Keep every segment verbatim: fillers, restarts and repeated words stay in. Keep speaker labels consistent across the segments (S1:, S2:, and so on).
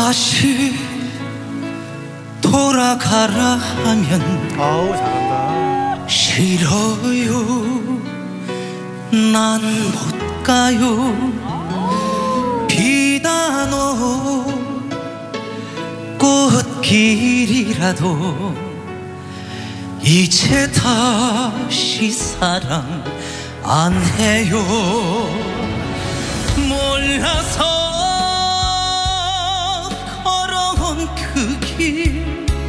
S1: 다시 돌아가라 하면
S2: 아우 잘한다.
S1: 싫어요. 난 못 가요. 비단오 꽃길이라도 이제 다시 사랑 안 해요. 몰라서 걸어온 그 길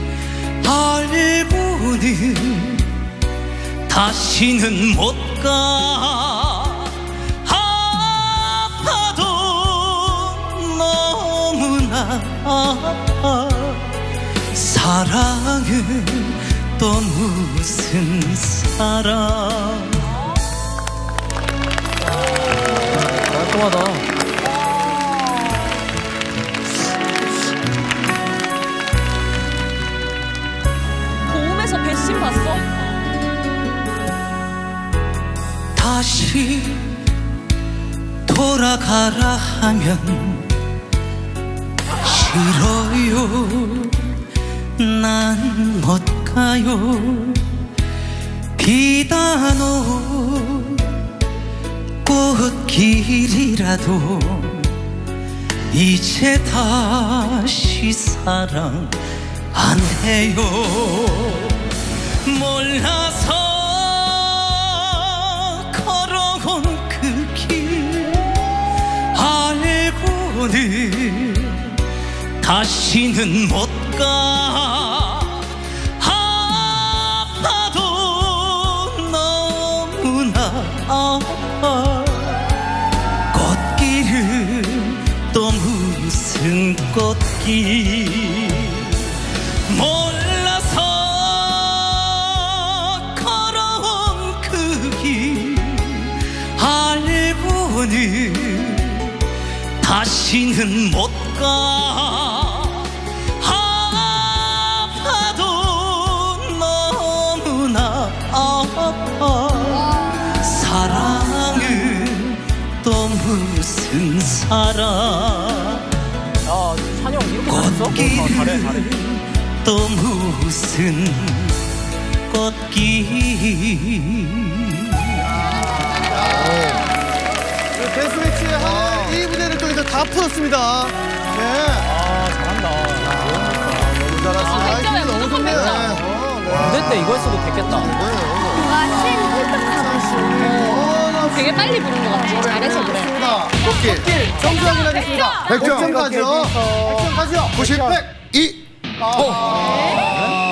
S1: 알고는 다시는 못 가. 아파도 너무나 아파. 사랑은 또 무슨 사랑.
S2: 깔끔하다.
S3: 고음에서 배신 봤어?
S1: 다시 돌아가라 하면 싫어요. 난 못 가요. 비단오 꽃길이라도 이제 다시 사랑 안 해요. 몰라서 걸어온 그 길 알고는 다시는 못 가. 아파도 너무나 아파. 꽃길은 또 무슨 꽃길. 몰라서 걸어온 그 길 알고는 다시는 못 가. 아파도 너무나 아파. 사랑은 또 무슨 사랑.
S2: 아 찬영 이렇게 잘했어?
S1: 꽃길은
S2: 잘해 잘해.
S1: 또 무슨 꽃길.
S4: 데스매치의 하나의 이 부대를 또 이제 다 풀었습니다. 네.
S2: 아 잘한다.
S4: 너무 잘하시네.
S3: 아, 백 점이야,
S4: 너무
S3: 무조건
S4: 좋네요.
S3: 백 점.
S4: 네.
S2: 무대 때 이거 했어도 됐겠다.
S3: 되게 빨리 부른 것 같지? 잘해서 그래.
S4: 꽃길. 꽃길. 점수 확인하겠습니다. 백 점 가죠. 백 점 가죠.
S5: 구십, 백, 이.
S4: 아.